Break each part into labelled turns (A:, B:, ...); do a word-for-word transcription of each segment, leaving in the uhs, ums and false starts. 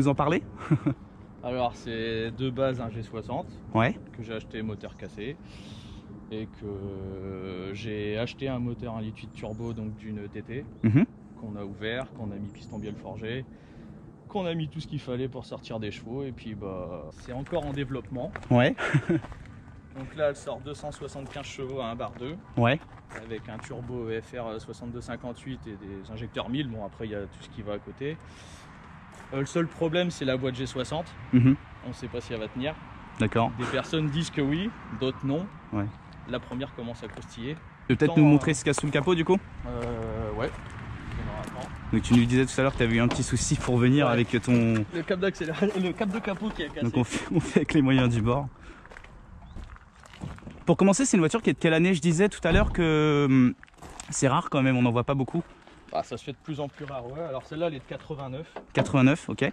A: nous en parler?
B: Alors c'est de base un G soixante
A: Ouais.
B: que j'ai acheté moteur cassé et que j'ai acheté un moteur un litre huit turbo donc d'une T T
A: Mmh.
B: qu'on a ouvert, qu'on a mis piston bielle forgé, qu'on a mis tout ce qu'il fallait pour sortir des chevaux et puis bah c'est encore en développement.
A: Ouais.
B: Donc là elle sort deux cent soixante-quinze chevaux à un bar deux.
A: Ouais.
B: Avec un turbo F R soixante-deux cinquante-huit et des injecteurs mille. Bon après il y a tout ce qui va à côté. Euh, le seul problème c'est la boîte G soixante.
A: Mmh.
B: On ne sait pas si elle va tenir.
A: D'accord.
B: Des personnes disent que oui, d'autres non.
A: Ouais.
B: La première commence à croustiller.
A: Tu peux peut-être
B: Tant,
A: nous
B: euh,
A: montrer ce qu'il y a sous le capot du coup?
B: Euh ouais.
A: Donc tu nous disais tout à l'heure que tu avais eu un petit souci pour venir, ouais, avec ton...
B: Le cap d'accélération, le cap de capot qui a cassé.
A: Donc on fait, on fait avec les moyens du bord. Pour commencer, c'est une voiture qui est de quelle année? Je disais tout à l'heure que hum, c'est rare quand même, on n'en voit pas beaucoup.
B: Ah, ça se fait de plus en plus rare, ouais. Alors celle-là, elle est de quatre-vingt-neuf.
A: quatre-vingt-neuf, ok.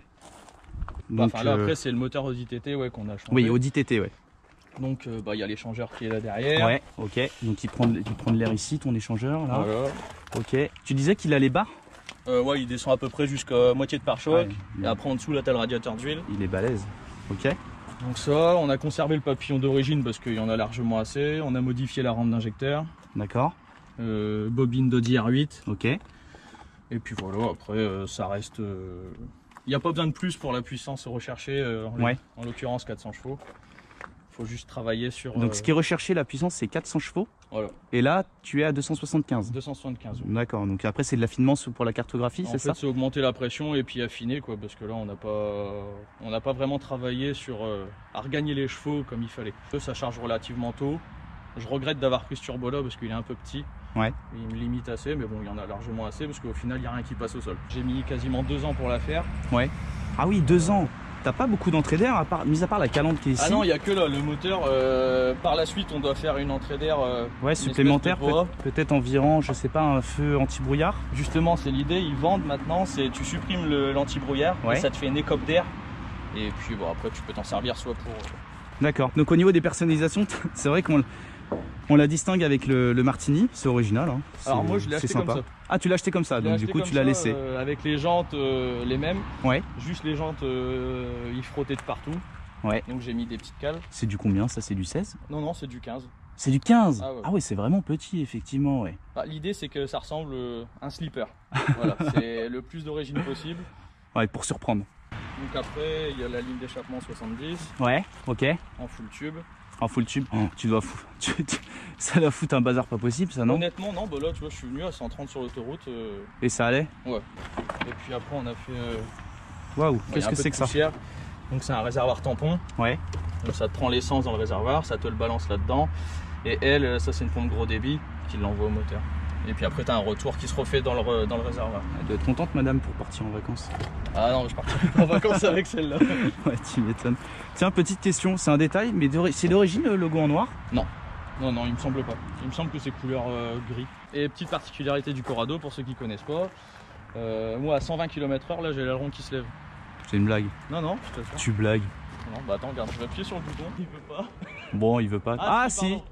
A: Donc,
B: enfin là,
A: euh...
B: après, c'est le moteur Audi T T ouais, qu'on a changé.
A: Oui, Audi T T, ouais.
B: Donc il euh, bah, y a l'échangeur qui est là derrière.
A: Ouais, ok. Donc il prend, il prend de l'air ici, ton échangeur, là.
B: Voilà.
A: Ok. Tu disais qu'il a les bas?
B: euh, Ouais, il descend à peu près jusqu'à moitié de pare-choc. Ouais, et
A: ouais.
B: après, en dessous, là, t'as le radiateur d'huile.
A: Il est balèze. Ok.
B: Donc ça, on a conservé le papillon d'origine parce qu'il y en a largement assez. On a modifié la rampe d'injecteur.
A: D'accord.
B: Euh, bobine d'Audi R huit.
A: Ok.
B: Et puis voilà, après euh, ça reste... Il euh... n'y a pas besoin de plus pour la puissance recherchée, euh, en
A: ouais.
B: l'occurrence quatre cents chevaux. Il faut juste travailler sur...
A: Donc
B: euh...
A: ce qui est recherché, la puissance, c'est quatre cents chevaux.
B: Voilà.
A: Et là, tu es à deux cent soixante-quinze.
B: deux cent soixante-quinze. Oui.
A: D'accord, donc après c'est de l'affinement pour la cartographie, c'est ça?
B: En fait, c'est augmenter la pression et puis affiner, quoi, parce que là, on n'a pas, on n'a pas vraiment travaillé sur euh, à regagner les chevaux comme il fallait. Ça charge relativement tôt. Je regrette d'avoir pris ce turbo là parce qu'il est un peu petit.
A: Ouais.
B: Il me limite assez, mais bon, il y en a largement assez parce qu'au final, il n'y a rien qui passe au sol. J'ai mis quasiment deux ans pour la faire.
A: Ouais. Ah oui, deux ans. T'as pas beaucoup d'entrée d'air, à part, mis à part la calandre qui est ici?
B: Ah non, il n'y a que là, le moteur. Euh, par la suite, on doit faire une entrée d'air euh,
A: ouais, supplémentaire, peut-être peut environ, je sais pas, un feu anti-brouillard.
B: Justement, c'est l'idée, ils vendent maintenant, c'est tu supprimes l'anti-brouillard, ouais, et ça te fait une écope d'air. Et puis bon, après, tu peux t'en servir soit pour... Euh...
A: D'accord, donc au niveau des personnalisations, c'est vrai qu'on on la distingue avec le, le Martini, c'est original. Hein.
B: Alors moi, je l'ai acheté
A: sympa.
B: comme ça.
A: Ah, tu l'as acheté comme ça, donc du coup tu l'as laissé.
B: Euh, avec les jantes euh, les mêmes,
A: ouais.
B: Juste les jantes, euh, ils frottaient de partout.
A: Ouais.
B: Donc j'ai mis des petites cales.
A: C'est du combien ça? C'est du seize?
B: Non, non, c'est du quinze.
A: C'est du quinze?
B: Ah ouais,
A: ah ouais, c'est vraiment petit, effectivement. Ouais.
B: Bah, l'idée, c'est que ça ressemble à un slipper. Voilà, c'est le plus d'origine possible.
A: Ouais, pour surprendre.
B: Donc après, il y a la ligne d'échappement soixante-dix.
A: Ouais, ok.
B: En full tube.
A: En full tube, oh, tu dois foutre. Tu, tu, ça doit foutre un bazar pas possible, ça, non?
B: Honnêtement, non. Bah là, tu vois, je suis venu à cent trente sur l'autoroute. Euh...
A: Et ça allait?
B: Ouais. Et puis après, on a fait. Euh...
A: Waouh, qu'est-ce que c'est que ça?
B: Donc c'est un réservoir tampon.
A: Ouais.
B: Donc ça te prend l'essence dans le réservoir, ça te le balance là-dedans. Et elle, ça c'est une pompe gros débit qui l'envoie au moteur. Et puis après, tu as un retour qui se refait dans le, dans le réservoir.
A: Elle doit être contente, madame, pour partir en vacances.
B: Ah non, je partirai pas en vacances avec celle-là.
A: Ouais, tu m'étonnes. Tiens, petite question, c'est un détail, mais c'est d'origine le logo en noir?
B: Non. Non, non, il me semble pas. Il me semble que c'est couleur euh, gris. Et petite particularité du Corrado, pour ceux qui connaissent pas, euh, moi à cent vingt kilomètres heure, là j'ai l'aileron qui se lève.
A: C'est une blague.
B: Non, non, je t'assure.
A: Tu blagues.
B: Non, bah attends, regarde, je vais appuyer sur le bouton, il veut pas.
A: Bon, il veut pas.
B: Ah,
A: ah
B: si,
A: si.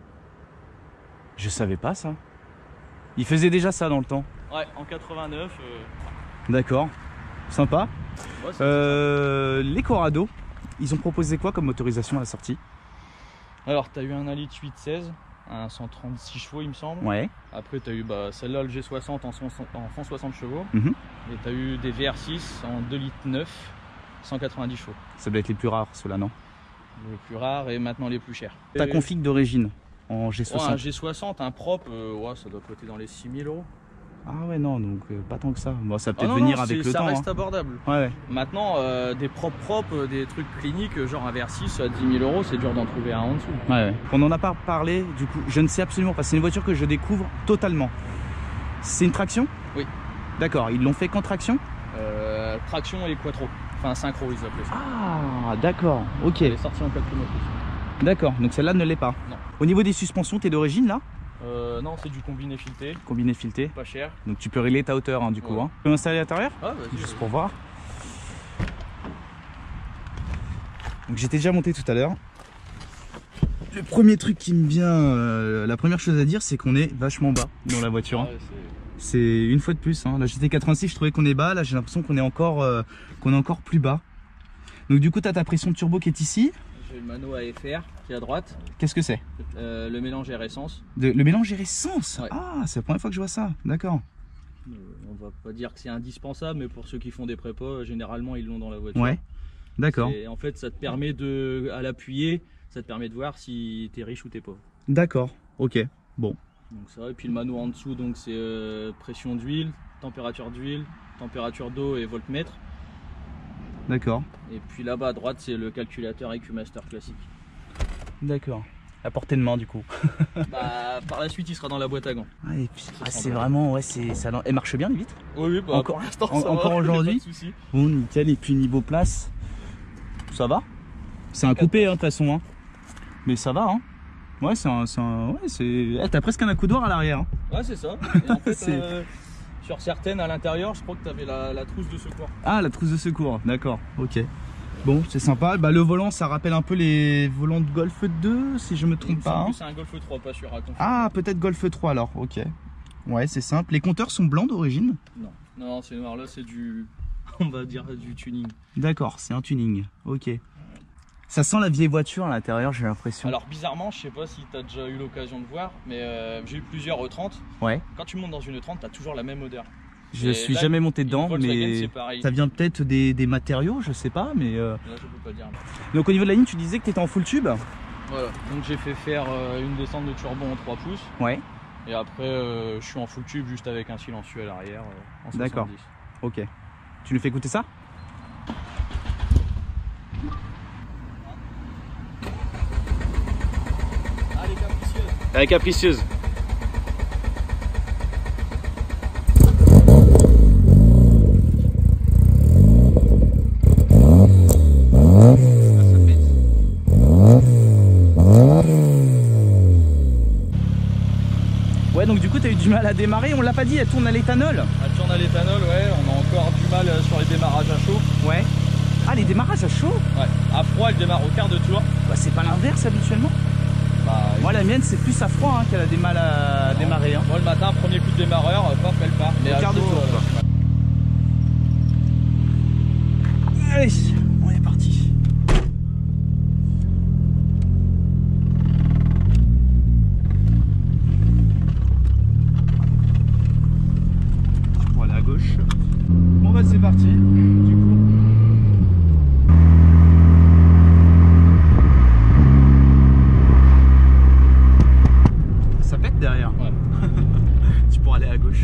A: Je savais pas ça. Il faisait déjà ça dans le temps.
B: Ouais, en quatre-vingt-neuf. Euh...
A: D'accord. Sympa.
B: Ouais,
A: euh, les Corrado, ils ont proposé quoi comme motorisation à la sortie?
B: Alors, tu as eu un un litre huit seize, un cent trente-six chevaux, il me semble.
A: Ouais.
B: Après, tu as eu bah, celle-là, le G soixante en cent soixante chevaux.
A: Mm-hmm.
B: Et tu as eu des V R six en deux litres neuf, cent quatre-vingt-dix chevaux.
A: Ça doit être les plus rares, ceux-là, non?
B: Les plus rares et maintenant les plus chers.
A: Ta et... config d'origine en G soixante?
B: Ouais, un G soixante, un propre, euh, ouais, ça doit coûter dans les six mille euros.
A: Ah ouais, non, donc euh, pas tant que ça. Bon, ça peut peut-être
B: ah
A: venir
B: non,
A: avec le
B: ça
A: temps.
B: Ça reste
A: hein.
B: abordable.
A: Ouais, ouais.
B: Maintenant, euh, des propres propres, des trucs cliniques, genre un V R six à dix mille euros, c'est dur d'en trouver un en dessous.
A: Ouais, ouais. On n'en a pas parlé, du coup, je ne sais absolument pas. C'est une voiture que je découvre totalement. C'est une traction?
B: Oui.
A: D'accord, ils l'ont fait qu'en traction?
B: euh, Traction et quattro. Enfin, synchro, ils appelaient ça.
A: Ah, d'accord, ok.
B: Elle est sortie en quatre motrices.
A: D'accord, donc celle-là ne l'est pas.
B: Non.
A: Au niveau des suspensions, t'es d'origine là?
B: Euh, non, c'est du combiné fileté.
A: Combiné fileté.
B: Pas cher.
A: Donc tu peux régler ta hauteur hein, du coup.
B: Ouais.
A: Hein. Tu peux m'installer à l'intérieur?
B: Ah, vas-y.
A: Juste pour voir. Donc j'étais déjà monté tout à l'heure. Le premier truc qui me vient, euh, la première chose à dire, c'est qu'on est vachement bas dans la voiture.
B: Ah, ouais,
A: C'est une fois de plus. Hein. La G T quatre-vingt-six, je trouvais qu'on est bas. Là, j'ai l'impression qu'on est encore, euh, qu'on est encore plus bas. Donc du coup, tu as ta pression de turbo qui est ici.
B: J'ai le mano à F R qui est à droite.
A: Qu'est-ce que c'est?
B: euh, Le mélange air essence.
A: De, Le mélange air essence.
B: Ouais.
A: Ah, c'est la première fois que je vois ça. D'accord.
B: Euh, on va pas dire que c'est indispensable, mais pour ceux qui font des prépas, généralement ils l'ont dans la voiture.
A: Ouais. D'accord.
B: Et en fait, ça te permet de, à l'appuyer, ça te permet de voir si t'es riche ou t'es pauvre.
A: D'accord. Ok. Bon.
B: Donc ça, et puis le mano en dessous, donc c'est euh, pression d'huile, température d'huile, température d'eau et voltmètre.
A: D'accord.
B: Et puis là-bas à droite, c'est le calculateur E Q Master classique.
A: D'accord. À portée de main du coup.
B: Bah, par la suite, il sera dans la boîte à gants.
A: Ah, et puis, ah, c'est
B: sera
A: vraiment, ouais, c'est ça. Elle marche bien les vitres.
B: Oui, oui, bah,
A: Encore-
B: pour l'instant,
A: en-
B: ça
A: encore
B: va,
A: aujourd'hui
B: y a pas de souci.
A: Bon, nickel. Et puis niveau place, ça va. C'est un coupé hein, de toute façon. Hein. Mais ça va. Hein. Ouais, c'est un, c'est un- ouais, c'est. Eh, t'as presque un accoudoir à l'arrière. Hein.
B: Ouais, c'est ça. Et en fait,
A: C'est-
B: euh, sur certaines à l'intérieur, je crois que tu avais la, la trousse de secours.
A: Ah, la trousse de secours. D'accord. Ok. Bon, c'est sympa. Bah, le volant, ça rappelle un peu les volants de Golf deux, si je me
B: Il me
A: trompe pas.
B: semble
A: Hein.
B: que c'est un Golf trois, pas sûr. Attends.
A: Ah, peut-être Golf trois alors. Ok. Ouais, c'est simple. Les compteurs sont blancs d'origine.
B: Non, non, c'est noir. Là, c'est du, on va dire du tuning.
A: D'accord, c'est un tuning. Ok. Ça sent la vieille voiture à l'intérieur, j'ai l'impression.
B: Alors bizarrement, je sais pas si tu as déjà eu l'occasion de voir, mais euh, j'ai eu plusieurs E trente.
A: Ouais.
B: Quand tu montes dans une E trente, tu as toujours la même odeur.
A: Je
B: Et
A: suis
B: là,
A: jamais monté
B: une
A: dedans,
B: Volkswagen,
A: mais
B: c'est pareil.
A: ça vient peut-être des, des matériaux, je sais pas. Mais euh...
B: Là, je peux pas dire.
A: donc au niveau de la ligne, tu disais que tu étais en full tube.
B: Voilà. Donc j'ai fait faire euh, une descente de turbo en trois pouces.
A: Ouais.
B: Et après, euh, je suis en full tube juste avec un silencieux à l'arrière euh, en
A: D'accord.
B: soixante-dix.
A: Ok. Tu nous fais écouter ça?
B: Allez, capricieuse.
A: Elle est capricieuse. Ouais, donc du coup, t'as eu du mal à démarrer. On l'a pas dit, elle tourne à l'éthanol.
B: Elle tourne à l'éthanol, ouais. On a encore du mal euh, sur les démarrages à chaud.
A: Ouais. Ah, les démarrages à chaud?
B: Ouais. À froid, elle démarre au quart de tour.
A: Bah, c'est pas l'inverse habituellement.
B: Bah,
A: Moi, la mienne, c'est plus à froid hein, qu'elle a des mal à
B: non.
A: démarrer. Hein.
B: Moi, le matin, premier coup de démarreur, euh, paf, elle part. Mais
A: Au
B: à
A: quart de
B: chaud,
A: tour,
B: euh,
A: quoi. Allez, on est parti. Pour aller à gauche. Bon bah c'est parti. Du coup. Ça pète derrière.
B: Ouais.
A: Tu pourras aller à gauche.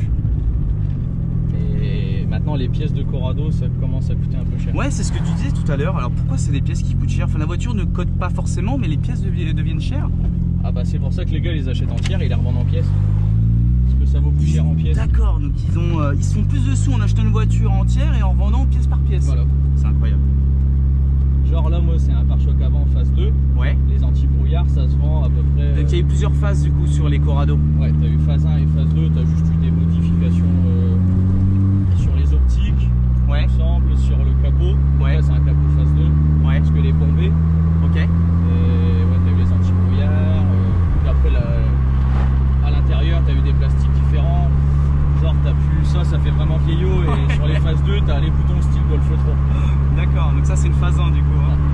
B: Et maintenant, les pièces de Corrado, ça commence à coûter un peu cher.
A: Ouais, c'est ce que tu disais tout à l'heure. Alors pourquoi c'est des pièces qui coûtent cher? Enfin, la voiture ne cote pas forcément, mais les pièces devi- deviennent chères.
B: Ah bah c'est pour ça que les gars, ils les achètent entières et ils les revendent en pièces. Parce que ça vaut plus cher en pièces.
A: D'accord, donc ils ont, euh, ils se font plus de sous en achetant une voiture entière et en vendant pièce par pièce.
B: Voilà.
A: C'est incroyable.
B: Genre là, moi, c'est un pare-choc avant phase deux.
A: Ouais.
B: Les anti-brouillards, ça se vend à peu près. euh,
A: Donc il y a eu plusieurs phases du coup sur les Corrado.
B: Ouais, t'as eu phase un et phase deux, t'as juste eu des modifications euh, sur les optiques,
A: Ouais.
B: il me semble, sur le capot. Donc
A: Ouais.
B: là, c'est un capot phase deux,
A: Ouais.
B: parce que les bombés.
A: Ok.
B: Et ouais, t'as eu les anti-brouillards. Euh, puis après, la- à l'intérieur, t'as eu des plastiques différents. Genre, t'as plus ça, ça fait vraiment vieillot. Et sur les phases deux, t'as les boutons style Golf trois.
A: D'accord, donc ça c'est une phase un du coup. Hein.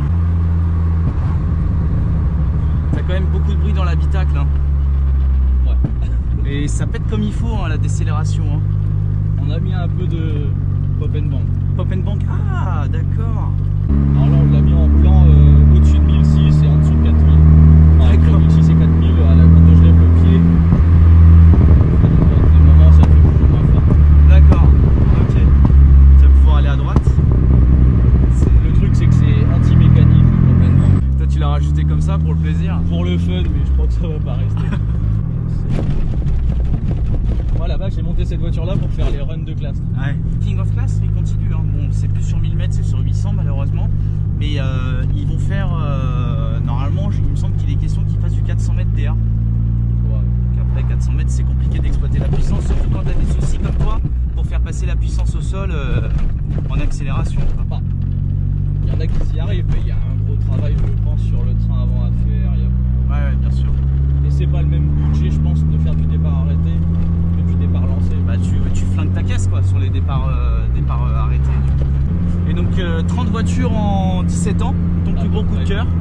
A: T'as quand même beaucoup de bruit dans l'habitacle. Hein.
B: Ouais.
A: Et ça pète comme il faut hein, la décélération. Hein.
B: On a mis un peu de pop and bang.
A: Pop and bank. Ah d'accord.
B: Alors là, on l'a mis en plan euh, au-dessus de mille six et en dessous de quatre mille. Enfin, entre
A: D'accord.
B: mille six et quatre mille, à la- quand je lève le pied, dans des moments, ça fait plus ou moins fort.
A: D'accord. Ok. Tu vas pouvoir aller à droite.
B: Le truc, c'est que c'est anti-mécanique, le pop and bang.
A: Toi tu l'as rajouté comme ça pour le plaisir.
B: Pour le fun, mais je crois que ça va pas rester. Moi, là-bas, j'ai monté cette voiture-là pour faire les runs de classe.
A: Ouais. King of Class, il continue. Hein. Bon, c'est plus sur mille mètres, c'est sur huit cents malheureusement. Mais euh, ils vont faire. Euh, normalement, il me semble qu'il est question qu'ils fassent du quatre cents mètres D A.
B: Ouais.
A: Donc après, quatre cents mètres, c'est compliqué d'exploiter la puissance, surtout quand tu as des soucis comme toi pour faire passer la puissance au sol euh, en accélération.
B: Enfin, il y en a qui y arrivent, mais il y a un gros travail, je pense, sur le train avant à faire. Il y a...
A: Ouais, ouais, bien sûr.
B: Et c'est pas le même budget, je pense, de faire du départ arrêté que du départ lancé.
A: Bah, tu, tu flingues ta caisse quoi sur les départs, euh, départs euh, arrêtés. Du coup. Et donc euh, trente voitures en dix-sept ans, ton plus gros coup de cœur?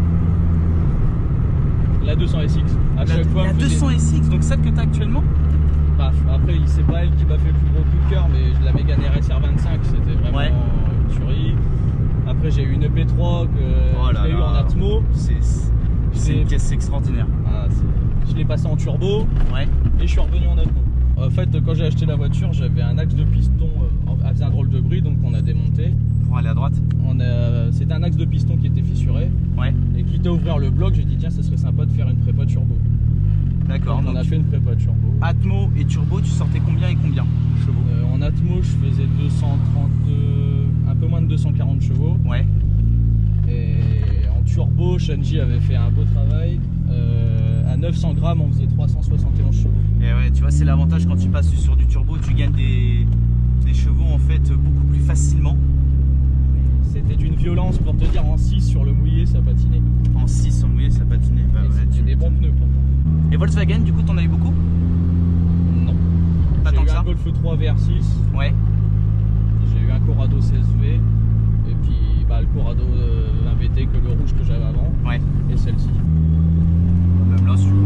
B: La deux cents S X. À
A: La,
B: chaque fois,
A: la deux cents S X, donc celle que tu as actuellement?
B: Bah, après, c'est pas elle qui m'a fait le plus gros coup de cœur, mais la Mégane R S R vingt-cinq, c'était vraiment
A: ouais.
B: une tuerie. Après, j'ai eu une E P trois que
A: oh
B: j'ai eu en Atmo.
A: C'est une caisse extraordinaire.
B: Ah, je l'ai passé en turbo
A: ouais.
B: et je suis revenu en Atmo. En fait, quand j'ai acheté la voiture, j'avais un axe de piston, elle faisait un drôle de bruit, donc on a démonté.
A: Pour aller à droite?
B: C'était un axe de piston qui était fissuré.
A: Ouais.
B: Et quitte à ouvrir le bloc, j'ai dit tiens, ça serait sympa de faire une prépa turbo.
A: D'accord.
B: On a fait une prépa turbo.
A: Atmo et turbo, tu sortais combien et combien de chevaux?
B: euh, En Atmo, je faisais deux cent trente, un peu moins de deux cent quarante chevaux.
A: Ouais.
B: Et en turbo, Shanji avait fait un beau travail. Euh, à neuf cents grammes, on faisait trois cent soixante et onze chevaux.
A: Et ouais, tu vois, c'est l'avantage quand tu passes sur du turbo, tu gagnes des, des chevaux en fait beaucoup plus facilement.
B: C'était d'une violence pour te dire, en six sur le mouillé, ça patinait.
A: En six sur le mouillé, ça patinait. Bah, ouais,
B: c'était des bons pneus pourtant.
A: Et Volkswagen, du coup, t'en as eu beaucoup?
B: Non.
A: Pas tant que ça.
B: J'ai eu un Golf trois V R six.
A: Ouais.
B: J'ai eu un Corrado seize V. Et puis bah, le Corrado euh, vingt V T, que le rouge que j'avais avant.
A: Ouais.
B: Et celle-ci.
A: Même là, sur...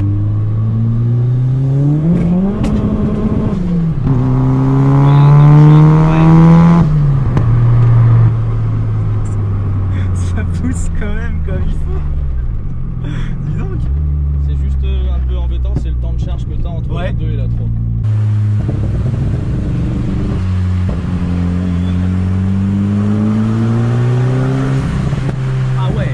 A: ça pousse quand même comme il faut. Dis donc.
B: C'est juste un peu embêtant, c'est le temps de charge que tu as entre ouais. la deux et la trois.
A: Ah ouais.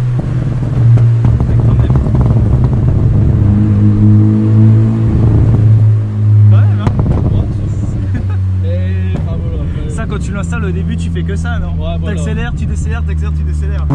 A: Quand même hein.
B: Et, enfin, voilà, mais...
A: Ça quand tu l'installes au début tu fais que ça non?
B: Ouais, voilà.
A: T'accélères, tu décélères, t'accélères, tu décélères.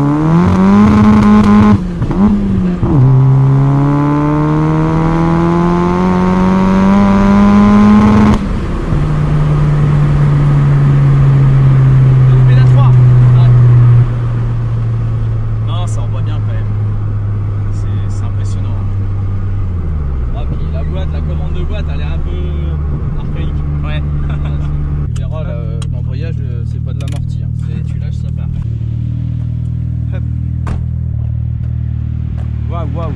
A: Waouh.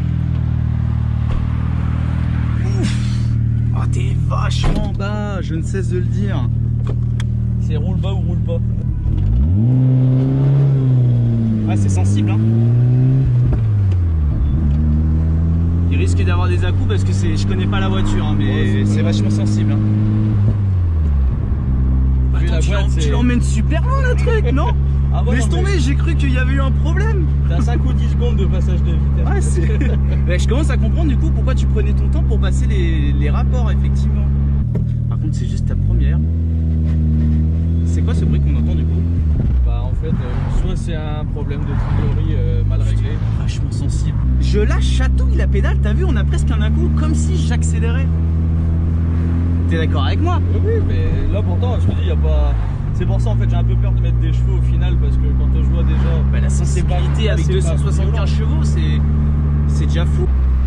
A: Oh t'es vachement bas, je ne cesse de le dire.
B: C'est roule bas ou roule pas.
A: Ouais c'est sensible hein. Il risque d'avoir des à-coups parce que c'est, je connais pas la voiture hein, mais ouais, c'est vachement sensible hein. Attends, tu l'emmènes super loin le truc non? Ah bon, laisse tomber, mais... j'ai cru qu'il y avait eu un problème.
B: T'as cinq ou dix secondes de passage de vitesse.
A: Ouais, c'est... Mais je commence à comprendre du coup pourquoi tu prenais ton temps pour passer les, les rapports, effectivement. Par contre, c'est juste ta première. C'est quoi ce bruit qu'on entend du coup?
B: Bah en fait, euh, soit c'est un problème de trésorerie euh, mal réglé.
A: Vachement sensible. Je lâche, chatouille la pédale, t'as vu, on a presque un à-coup, comme si j'accélérais. T'es d'accord avec moi?
B: Oui, oui, mais là pourtant, je te dis, il n'y a pas... C'est pour ça en fait j'ai un peu peur de mettre des chevaux au final parce que quand je vois déjà
A: bah, la sensibilité avec deux cent soixante-quinze chevaux c'est c'est déjà fou.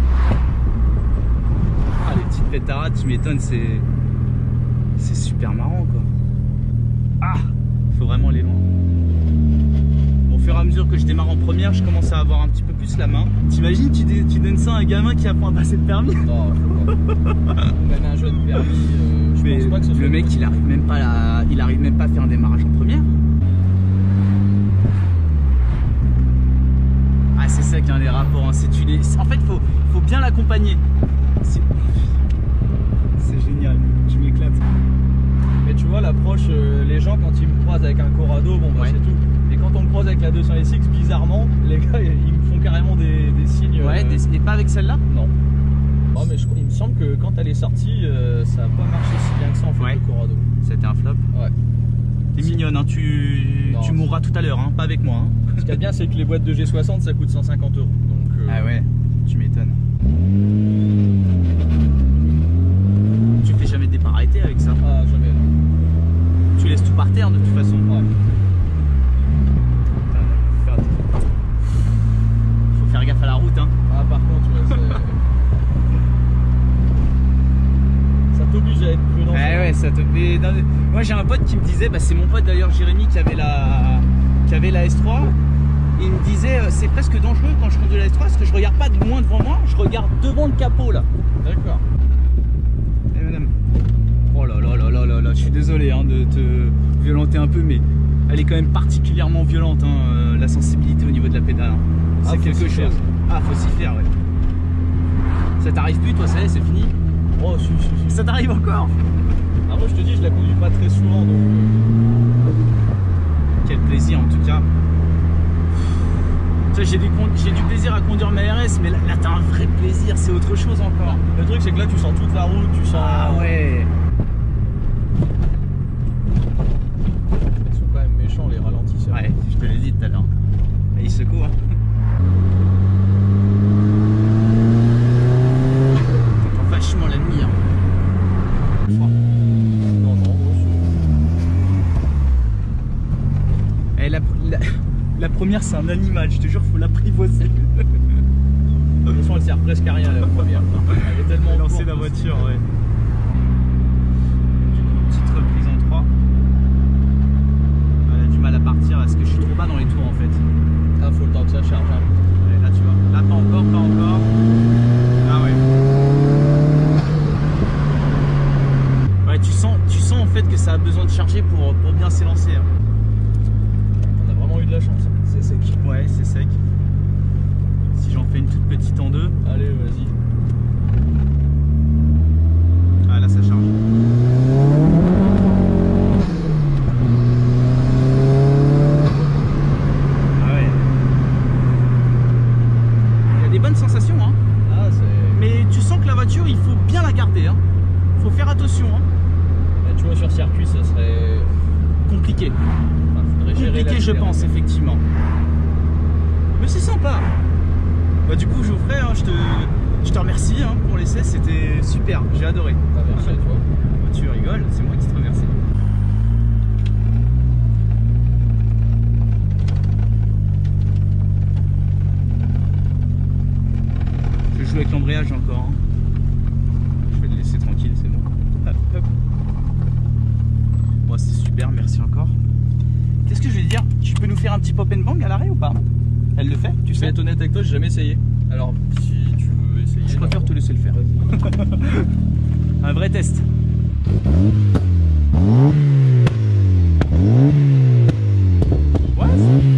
A: Ah les petites pétarades tu m'étonnes, c'est c'est super marrant quoi. Ah faut vraiment aller loin. Bon, au fur et à mesure que je démarre en première je commence à avoir un petit peu plus la main. T'imagines tu, tu donnes ça à un gamin qui apprend à passer le permis?
B: Non faut pas. Même un jeune permis euh...
A: Mais pas que ce le mec il arrive même pas à, il arrive même pas à faire un démarrage en première. Ah c'est ça qui a des rapports hein. C'est tu les... En fait faut, faut bien l'accompagner. C'est génial, je m'éclate.
B: Mais tu vois l'approche, euh, les gens quand ils me croisent avec un Corrado, bon bah ouais. C'est tout. Et quand on me croise avec la deux cents S X, bizarrement, les gars ils me font carrément des, des signes.
A: Ouais, euh... des... et pas avec celle-là?
B: Non. Oh, mais je, il me semble que quand elle est sortie, euh, ça n'a pas marché si bien que ça en fait ouais. Le Corrado.
A: C'était un flop.
B: Ouais.
A: T'es mignonne, hein, tu, non, tu mourras tout à l'heure, hein, pas avec moi. Hein.
B: Ce qui est bien, c'est que les boîtes de G soixante ça coûte cent cinquante euros. Donc, euh...
A: ah ouais, tu m'étonnes. Tu fais jamais de départ arrêté avec ça?
B: Ah, jamais. Non.
A: Tu laisses tout par terre de toute façon?
B: Ouais.
A: Faut faire gaffe à la route, hein.
B: Ah, par contre, ouais, c'est. T'oblige à être prudent.
A: Eh ouais, ça te... Mais j'ai un pote qui me disait, bah, c'est mon pote d'ailleurs Jérémy qui avait la, qui avait la S trois. Il me disait euh, c'est presque dangereux quand je conduis la S trois parce que je regarde pas de loin devant moi, je regarde devant le capot là.
B: D'accord.
A: Et madame. Oh là là là là là là, je suis désolé hein, de te violenter un peu, mais elle est quand même particulièrement violente hein, euh, la sensibilité au niveau de la pédale. Hein. C'est
B: Ah,
A: quelque chose.
B: Faire.
A: Ah, faut s'y faire, ouais. Ça t'arrive plus, toi, ça y est, c'est fini?
B: Oh, si, si, si.
A: Ça t'arrive encore?
B: Ah, moi je te dis, je la conduis pas très souvent donc. Euh...
A: Quel plaisir en tout cas. J'ai du, j'ai du plaisir à conduire ma R S, mais là, là t'as un vrai plaisir, c'est autre chose encore.
B: Le truc c'est que là tu sens toute la route, tu sens.
A: Ah ouais.
B: Ils sont quand même méchants les ralentisseurs.
A: Ouais, je te l'ai dit tout à l'heure. Ils secouent. Hein. T'entends vachement la nuit. Hein.
B: Non, non, moi
A: c'est. Et la, la... La première c'est un animal, je te jure faut l'apprivoiser.
B: De toute façon elle sert presque à rien la première. Elle est tellement
A: lancer la voiture, ouais. Du coup, petite reprise en trois. Elle a du mal à partir parce que je suis trop bas dans les tours en fait.
B: Ah faut le temps que ça charge. Hein.
A: Ouais, là tu vois. Là pas encore, pas encore. Ah ouais. Ouais tu sens, tu sens en fait que ça a besoin de charger pour, pour bien s'élancer. Hein.
B: De la chance, c'est sec.
A: Ouais, c'est sec. Si j'en fais une toute petite en deux.
B: Allez, vas-y.
A: Ah là, ça charge. Ah ouais. Il y a des bonnes sensations, hein.
B: Ah, c'est.
A: Mais tu sens que la voiture, il faut bien la garder, hein. Faut faire attention, hein.
B: Bah, tu vois, sur circuit, ça serait
A: compliqué. Compliqué, je pense, effectivement. Mais c'est sympa. Bah, du coup, Geoffrey, hein, je, te, je te remercie hein, pour l'essai, c'était super, j'ai adoré.
B: Bah, merci à toi.
A: Bah, tu rigoles, c'est moi qui te remercie. Je joue avec l'embrayage encore. Hein. Je vais le laisser tranquille, c'est bon. Hop, hop. Bon, c'est super, merci encore. Qu'est-ce que je vais dire? Tu peux nous faire un petit pop and bang à l'arrêt ou pas? Elle le fait, tu
B: Je
A: sais?
B: vais être honnête avec toi, j'ai jamais essayé. Alors, si tu veux essayer.
A: Je préfère te laisser le faire. Un vrai test. Ouais.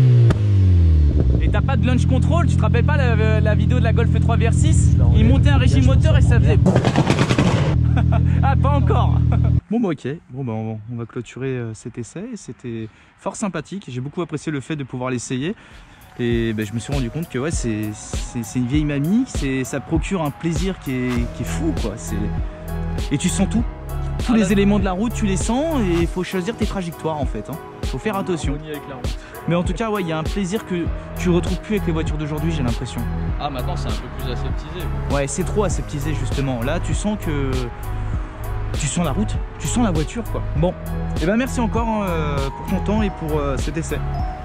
A: Et t'as pas de launch control? Tu te rappelles pas la, la vidéo de la Golf trois V R six? Il montait un régime moteur et ça faisait. Ah, pas encore. Bon bah ok, bon bah on, on va clôturer euh, cet essai. C'était fort sympathique, j'ai beaucoup apprécié le fait de pouvoir l'essayer. Et bah, je me suis rendu compte que ouais, c'est une vieille mamie, ça procure un plaisir qui est, qui est fou quoi. Et tu sens tout, tous ah, les éléments de la route tu les sens et il faut choisir tes trajectoires en fait. Hein. Faut faire attention.
B: Avec la route.
A: Mais en tout cas ouais, il y a un plaisir que tu retrouves plus avec les voitures d'aujourd'hui, j'ai l'impression.
B: Ah maintenant c'est un peu plus aseptisé.
A: Ouais, c'est trop aseptisé justement. Là tu sens que tu sens la route, tu sens la voiture quoi. Bon, et ben merci encore hein, pour ton temps et pour euh, cet essai.